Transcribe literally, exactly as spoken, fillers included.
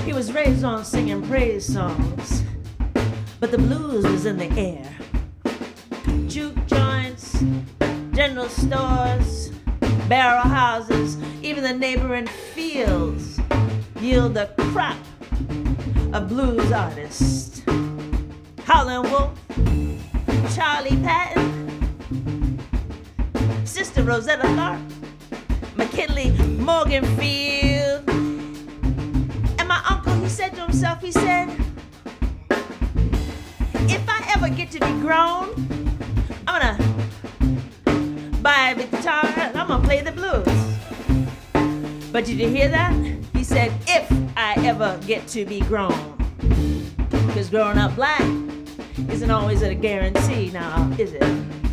He was raised on singing praise songs, but the blues was in the air. Juke joints, general stores, barrel houses, even the neighboring fields yield the crop of blues artists. Howlin' Wolf, Charlie Patton, Sister Rosetta Tharpe, McKinley Morganfield. And my uncle, he said to himself, he said, if I ever get to be grown, I'm gonna buy a guitar and I'm gonna play the blues. But did you hear that? He said, if I ever get to be grown. Because growing up black isn't always a guarantee now, is it?